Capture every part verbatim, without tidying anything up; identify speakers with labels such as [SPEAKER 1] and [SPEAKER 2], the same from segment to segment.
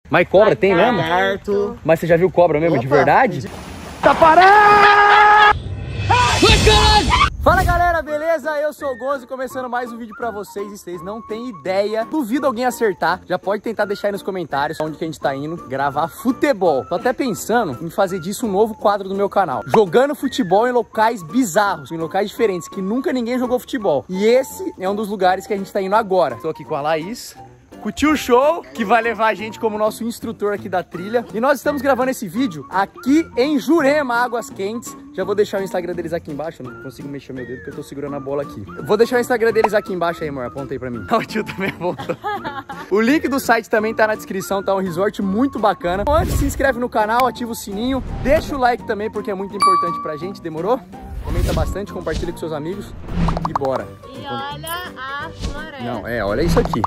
[SPEAKER 1] Mas cobra tem mesmo?
[SPEAKER 2] Lagarto.
[SPEAKER 1] Mas você já viu cobra mesmo,
[SPEAKER 2] Opa,
[SPEAKER 1] de verdade?
[SPEAKER 2] de...
[SPEAKER 1] Tá parado! Fala galera, beleza? Eu sou o Gonzo, começando mais um vídeo pra vocês. E vocês não têm ideia, duvido alguém acertar. Já pode tentar deixar aí nos comentários onde que a gente tá indo gravar futebol. Tô até pensando em fazer disso um novo quadro do meu canal, jogando futebol em locais bizarros, em locais diferentes, que nunca ninguém jogou futebol. E esse é um dos lugares que a gente tá indo agora. Tô aqui com a Laís, com o Tio Show, que vai levar a gente como nosso instrutor aqui da trilha. E nós estamos gravando esse vídeo aqui em Jurema, Águas Quentes. Já vou deixar o Instagram deles aqui embaixo. Eu não consigo mexer meu dedo porque eu tô segurando a bola aqui. Eu vou deixar o Instagram deles aqui embaixo aí, amor. Aponta aí pra mim. O tio também voltou. O link do site também tá na descrição. Tá um resort muito bacana. Antes, se inscreve no canal, ativa o sininho. Deixa o like também porque é muito importante pra gente. Demorou? Comenta bastante, compartilha com seus amigos. E bora.
[SPEAKER 3] E olha a floresta.
[SPEAKER 1] Não, é, olha isso aqui.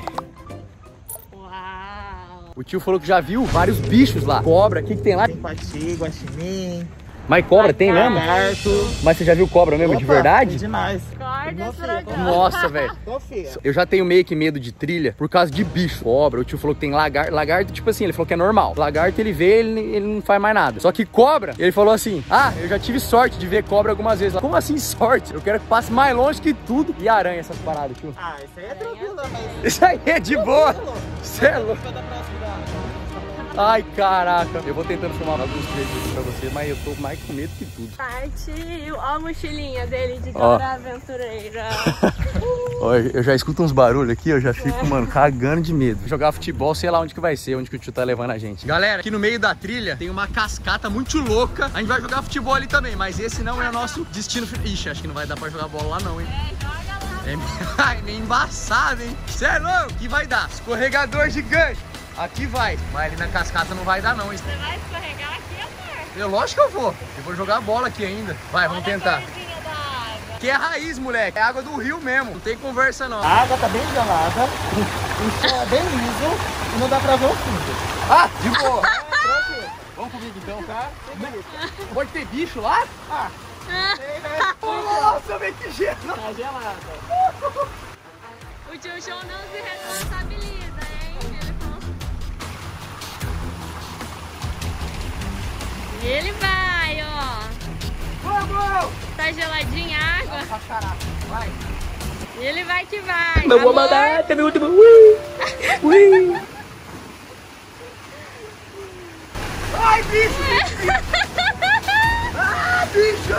[SPEAKER 1] O tio falou que já viu vários bichos lá. Cobra, o que, que tem lá?
[SPEAKER 2] Tem coati, guaxinim.
[SPEAKER 1] Mas cobra tem mesmo?
[SPEAKER 2] Lagarto.
[SPEAKER 1] Mas você já viu cobra mesmo,
[SPEAKER 2] Opa,
[SPEAKER 1] de verdade?
[SPEAKER 2] Demais.
[SPEAKER 3] Corda dragão.
[SPEAKER 1] Nossa, velho.
[SPEAKER 2] Confia.
[SPEAKER 1] Eu já tenho meio que medo de trilha por causa de bicho. Cobra, o tio falou que tem lagarto. Lagarto, tipo assim, ele falou que é normal. Lagarto, ele vê, ele, ele não faz mais nada. Só que cobra, ele falou assim, ah, eu já tive sorte de ver cobra algumas vezes. Como assim sorte? Eu quero que passe mais longe que tudo. E aranha, essas paradas, tio.
[SPEAKER 2] Ah, isso aí é tranquilo, mas...
[SPEAKER 1] Isso aí é de boa. Você é louco. Ai, caraca. Eu vou tentando filmar alguns trechos aqui pra você, mas eu tô mais com medo que tudo.
[SPEAKER 3] Partiu. Ó a mochilinha dele de
[SPEAKER 1] Ó.
[SPEAKER 3] Dora Aventureira.
[SPEAKER 1] Ó, eu já escuto uns barulhos aqui, eu já fico, mano, cagando de medo. Jogar futebol, sei lá onde que vai ser, onde que o tio tá levando a gente. Galera, aqui no meio da trilha tem uma cascata muito louca. A gente vai jogar futebol ali também, mas esse não é o nosso destino. Ixi, acho que não vai dar pra jogar bola lá não, hein?
[SPEAKER 3] É, joga lá.
[SPEAKER 1] É meio, é meio embaçado, hein? Cê é louco? Que vai dar? Escorregador gigante. Aqui vai, mas ali na cascata não vai dar não, hein?
[SPEAKER 3] Você vai escorregar aqui, amor?
[SPEAKER 1] Eu, lógico que eu vou. Eu vou jogar bola aqui ainda. Vai, vamos
[SPEAKER 3] Olha
[SPEAKER 1] tentar.
[SPEAKER 3] a corzinha da água.
[SPEAKER 1] Aqui é raiz, moleque. É água do rio mesmo. Não tem conversa, não.
[SPEAKER 2] A água tá bem gelada, o chão é bem liso e não dá pra ver o fundo.
[SPEAKER 1] Ah, de boa.
[SPEAKER 2] Tranquilo.
[SPEAKER 1] Vamos comigo, então.
[SPEAKER 2] Tá?
[SPEAKER 1] Pode ter bicho lá?
[SPEAKER 2] Ah, tem, né?
[SPEAKER 1] Nossa, vem que gelo.
[SPEAKER 2] Tá gelada.
[SPEAKER 3] O tio Show não se responsabiliza, hein? Ele falou... E ele vai, ó.
[SPEAKER 1] Vamos!
[SPEAKER 3] Tá geladinha a água?
[SPEAKER 2] Pra caraca, vai.
[SPEAKER 3] E ele vai que vai.
[SPEAKER 2] Meu
[SPEAKER 3] Amor.
[SPEAKER 2] mandar, teve o último. Ui! Ui!
[SPEAKER 1] Ai, bicho! Ah, bicho!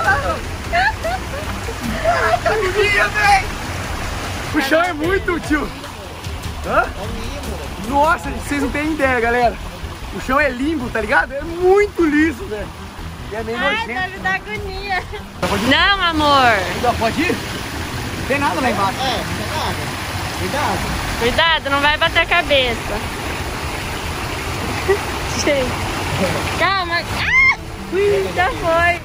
[SPEAKER 1] Ah, tá limpinha, véi! O chão é muito, tio. Hã? Nossa, vocês não têm ideia, galera. O chão é limbo, tá ligado? É muito liso, velho. E é meio
[SPEAKER 3] Ai,
[SPEAKER 1] nojento.
[SPEAKER 3] deve dar agonia.
[SPEAKER 1] Pode ir?
[SPEAKER 3] Não, amor.
[SPEAKER 1] Não, pode ir? Não tem nada lá embaixo.
[SPEAKER 2] É, tem nada. Cuidado.
[SPEAKER 3] Cuidado, não vai bater a cabeça. Gente. Calma. Ah! Ui, já foi.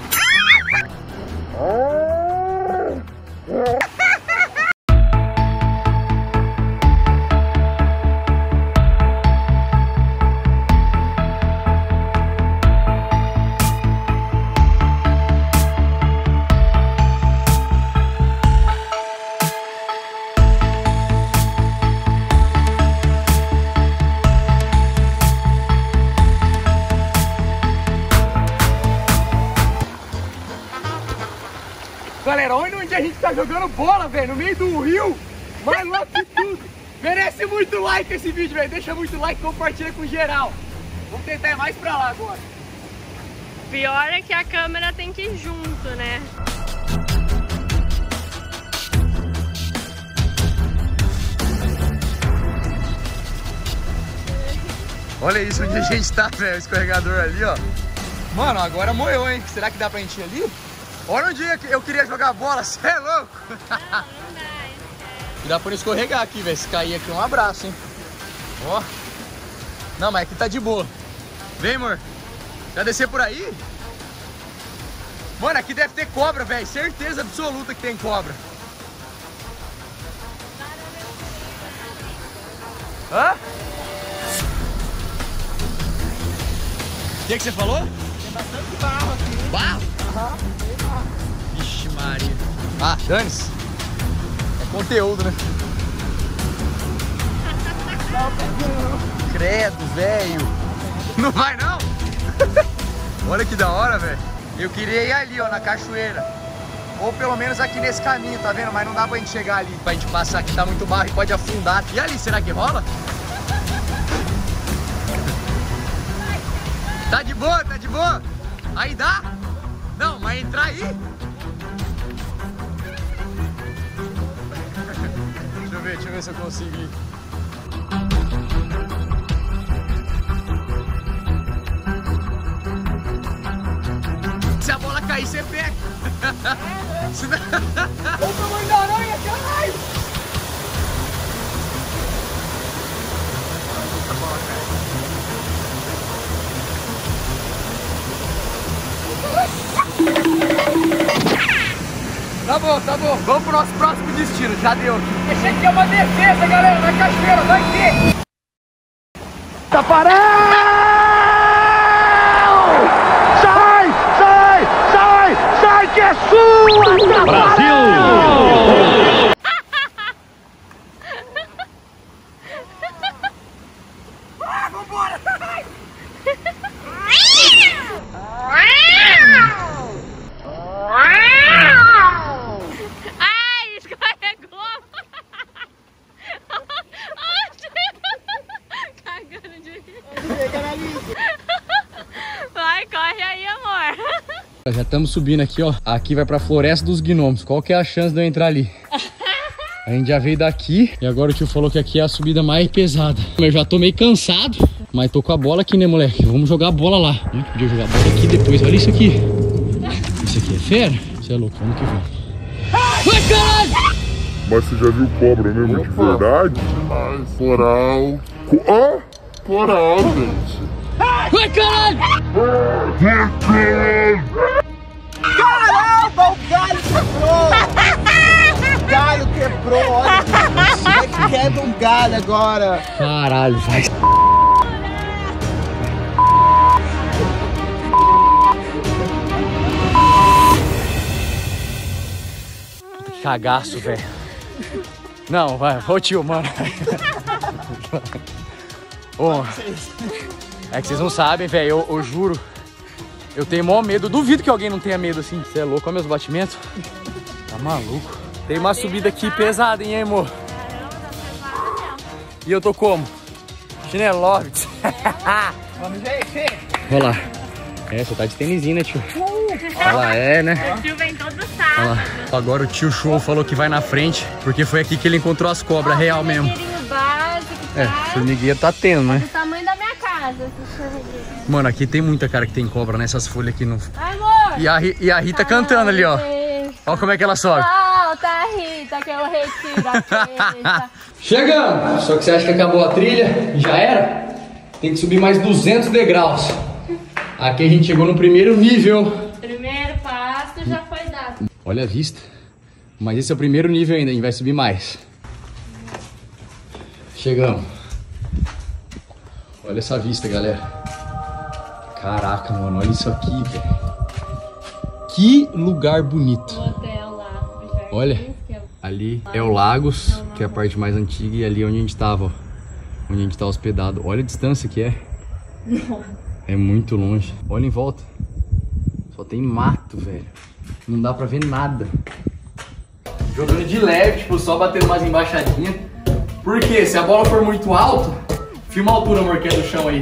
[SPEAKER 1] Galera, olha onde a gente tá jogando bola, velho, no meio do rio, mais louco que tudo. Merece muito like esse vídeo, velho. Deixa muito like e compartilha com geral. Vamos tentar ir mais pra lá agora.
[SPEAKER 3] Pior é que a câmera tem que ir junto, né?
[SPEAKER 1] Olha isso onde a gente tá, velho, o escorregador ali, ó. Mano, agora moeu, hein? Será que dá pra gente ir ali? Olha onde eu queria jogar bola, cê é louco?
[SPEAKER 3] Não, não dá,
[SPEAKER 1] E dá pra escorregar aqui, velho. Se cair aqui, um abraço, hein? Ó. Não, mas aqui tá de boa. Vem, amor. Já descer por aí? Mano, aqui deve ter cobra, velho. Certeza absoluta que tem cobra. Hã? O que, que você falou?
[SPEAKER 2] Tem bastante barro aqui.
[SPEAKER 1] Barro?
[SPEAKER 2] Aham, tem barro.
[SPEAKER 1] Vixe, Maria. Ah, dane-se. É conteúdo, né? Credo, velho. Não vai não? Olha que da hora, velho. Eu queria ir ali, ó, na cachoeira. Ou pelo menos aqui nesse caminho, tá vendo? Mas não dá pra gente chegar ali. Pra gente passar aqui, tá muito barro e pode afundar. E ali, será que rola? Tá de boa, tá de boa? Aí dá? Não, mas entrar aí? Deixa eu ver, deixa eu ver se eu consigo ir. Se a bola cair, você pega. Se não... Olha o tamanho da aranha, caralho! A bola cai. Tá bom, tá bom. Vamos pro nosso próximo destino. Já deu aqui. Achei que é uma defesa, galera. Na cachoeira, vai ter. Taparão! Sai, sai, sai, sai que é sua, Brasil! Ah, vambora!
[SPEAKER 3] Ai, escorregou! Cagando de rir. Vai, corre aí, amor.
[SPEAKER 1] Já estamos subindo aqui, ó. Aqui vai pra Floresta dos Gnomos. Qual que é a chance de eu entrar ali? A gente já veio daqui e agora o tio falou que aqui é a subida mais pesada. Eu já tô meio cansado, mas tô com a bola aqui, né, moleque? Vamos jogar a bola lá. A gente podia jogar a bola aqui depois. Olha isso aqui. Isso aqui é fera? Você é louco, vamos que vamos. Vai, caralho!
[SPEAKER 4] Mas você já viu cobra mesmo de verdade? Mas coral. Co oh, coral, gente.
[SPEAKER 1] Vai, caralho!
[SPEAKER 4] Vai, caralho!
[SPEAKER 2] Caramba, o galho quebrou! O galho quebrou, olha isso. Como é que quebra um galho agora?
[SPEAKER 1] Caralho, vai. Cagaço, velho. Não, vai, ô tio, mano. Ô, é que vocês não sabem, velho, eu, eu juro. Eu tenho maior medo, eu duvido que alguém não tenha medo assim. Você é louco, olha meus batimentos. Tá maluco. Tem uma subida aqui pesada, hein, amor? E eu tô como? Chinelovitz.
[SPEAKER 2] Vamos ver, Fê.
[SPEAKER 1] Olha lá. É, você tá de tênisinho, né, tio? Olha lá, é, né?
[SPEAKER 3] O tio vem todo
[SPEAKER 1] Olha
[SPEAKER 3] sábado.
[SPEAKER 1] lá. Agora o tio Show falou que vai na frente, porque foi aqui que ele encontrou as cobras, real mesmo.
[SPEAKER 3] Básico,
[SPEAKER 1] É, formigueira tá tendo, né?
[SPEAKER 3] do tamanho da minha casa, esse formigueiro.
[SPEAKER 1] Mano, aqui tem muita cara que tem cobra nessas folhas aqui no...
[SPEAKER 3] Amor!
[SPEAKER 1] E a, Ri- e a Rita cantando ali, ó. Olha como é que ela sobe.
[SPEAKER 3] Solta, Rita, que eu retiro a queixa.
[SPEAKER 1] Chegamos! Só que você acha que acabou a trilha? Já era? Tem que subir mais duzentos degraus. Aqui a gente chegou no primeiro nível.
[SPEAKER 3] Primeiro passo já foi dado.
[SPEAKER 1] Olha a vista. Mas esse é o primeiro nível ainda, a gente vai subir mais. Chegamos. Olha essa vista, galera. Caraca, mano, olha isso aqui, velho. Que lugar bonito.
[SPEAKER 3] O hotel lá. os jardins,
[SPEAKER 1] Olha,
[SPEAKER 3] que é o-
[SPEAKER 1] ali é o Lagos, que é a parte mais antiga, e ali é onde a gente tava, ó. Onde a gente tá hospedado. Olha a distância que é. É muito longe. Olha em volta. Só tem mato, velho. Não dá pra ver nada. Jogando de leve, tipo, só batendo umas embaixadinhas. Porque se a bola for muito alta, filma a altura, amor, que é do chão aí.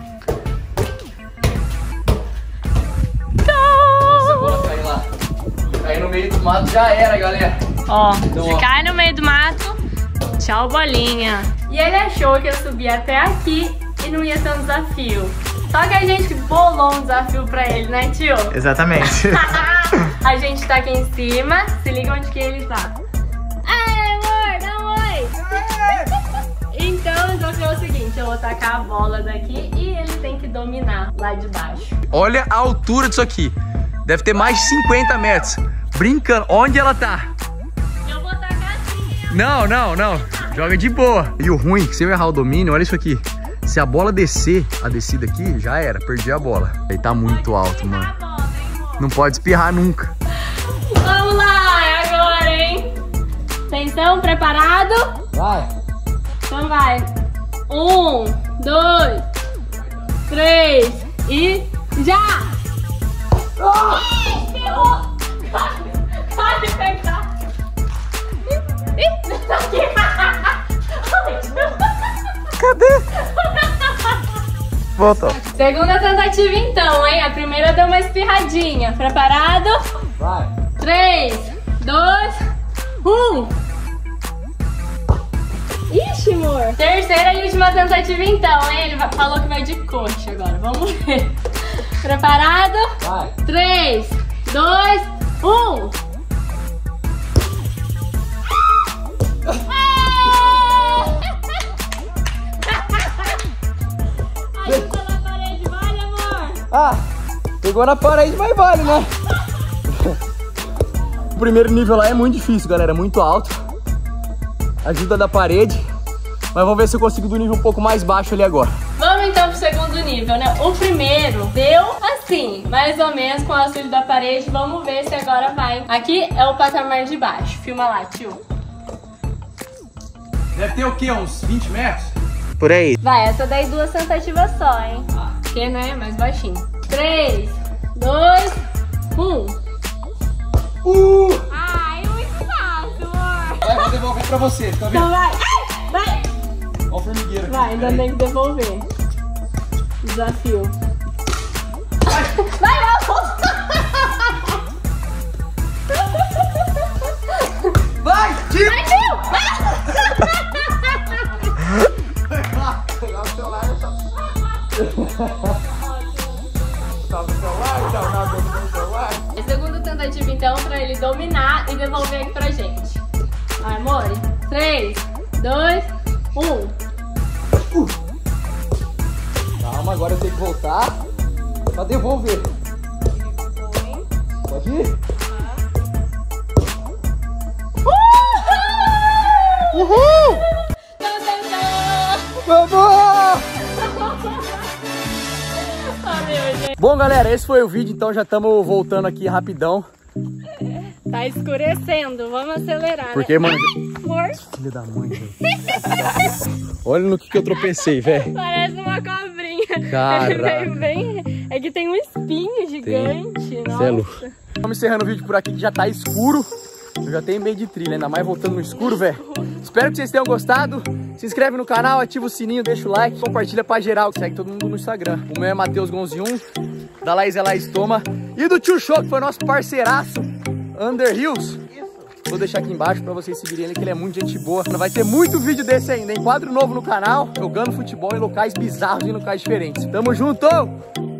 [SPEAKER 1] Se a bola cair lá, cair no meio do mato, já era, galera.
[SPEAKER 3] Ó,
[SPEAKER 1] Então,
[SPEAKER 3] se
[SPEAKER 1] ó.
[SPEAKER 3] cai no meio do mato, tchau, bolinha. E ele achou que eu subia até aqui e não ia ter um desafio. Só que a gente bolou um desafio pra ele, né, tio?
[SPEAKER 2] Exatamente.
[SPEAKER 3] A gente tá aqui em cima, se liga onde que ele tá. Ai, amor, dá um oi! Então, o desafio é o seguinte, eu vou tacar a bola daqui e ele tem que dominar lá de baixo.
[SPEAKER 1] Olha a altura disso aqui. Deve ter mais de cinquenta metros. Brincando. Onde ela tá?
[SPEAKER 3] Eu vou tacar assim, ó.
[SPEAKER 1] Não, não, não. Joga de boa. E o ruim, é que se eu errar o domínio, olha isso aqui. Se a bola descer, a descida aqui, já era. Perdi a bola. Aí tá muito alto, mano.
[SPEAKER 3] A bola, hein, amor?
[SPEAKER 1] Não pode espirrar nunca.
[SPEAKER 3] Vamos lá, é agora, hein? Atenção, preparado?
[SPEAKER 1] Vai.
[SPEAKER 3] Então vai. Um, dois. três e já! Oh! Ferrou! Quase pegar!
[SPEAKER 1] Cadê? Voltou.
[SPEAKER 3] Segunda tentativa então, hein? A primeira deu uma espirradinha. Preparado?
[SPEAKER 1] Vai.
[SPEAKER 3] três, dois, um. Ixi, amor. Terceira e última tentativa então, hein? Ele falou que vai de coxa agora. Vamos ver. Preparado?
[SPEAKER 1] Vai.
[SPEAKER 3] três, dois, um. Aí, ficou na parede, vale, amor?
[SPEAKER 1] Ah, pegou na parede, mas vale, né? O primeiro nível lá é muito difícil, galera, é muito alto. Ajuda da parede. Mas vamos ver se eu consigo do nível um pouco mais baixo ali agora.
[SPEAKER 3] Vamos então pro segundo nível, né? O primeiro deu assim, mais ou menos com o auxílio da parede. Vamos ver se agora vai. Aqui é o patamar de baixo. Filma lá, tio.
[SPEAKER 1] Deve ter o quê? Uns vinte metros? Por aí.
[SPEAKER 3] Vai, essa daí duas tentativas só, hein? Porque, né, mais baixinho. três, dois, um.
[SPEAKER 1] Uh!
[SPEAKER 3] Ai, muito fácil, amor.
[SPEAKER 1] Vai, vou devolver pra você, tá vendo?
[SPEAKER 3] Então vai. Vai.
[SPEAKER 1] Ó o formigueiro.
[SPEAKER 3] Vai, ainda tem que devolver. Desafio. Vai, vai,
[SPEAKER 1] Vai, tio!
[SPEAKER 3] vai, tio!
[SPEAKER 1] Pegar o celular, tá no celular, tá no celular.
[SPEAKER 3] É a segunda tentativa, então, pra ele dominar e devolver aqui pra gente. Vai, amor. três, dois, um.
[SPEAKER 1] Uh. Calma, agora eu tenho que voltar pra devolver. Pode ir? Uhul! Vamos! Bom, galera, esse foi o vídeo, então já estamos voltando aqui rapidão.
[SPEAKER 3] Tá escurecendo, vamos acelerar,
[SPEAKER 1] Porque,
[SPEAKER 3] né?
[SPEAKER 1] mano...
[SPEAKER 3] Amor,
[SPEAKER 1] Filha da mãe, velho. Olha no que, que eu tropecei, velho.
[SPEAKER 3] parece uma cobrinha.
[SPEAKER 1] Caraca.
[SPEAKER 3] É bem... É que tem um espinho gigante. Nossa.
[SPEAKER 1] Cê é louco. Vamos encerrando o vídeo por aqui que já tá escuro. Eu já tenho meio de trilha, ainda mais voltando no escuro, velho. Espero que vocês tenham gostado. Se inscreve no canal, ativa o sininho, deixa o like, compartilha pra geral. Segue todo mundo no Instagram. O meu é Matheus Gonzi um, da Laís é Laís Toma e do Tio Show, que foi nosso parceiraço, Under Hills. Vou deixar aqui embaixo pra vocês seguirem ele, que ele é muito gente boa. Vai ter muito vídeo desse ainda, hein? Quadro novo no canal, jogando futebol em locais bizarros e em locais diferentes. Tamo junto!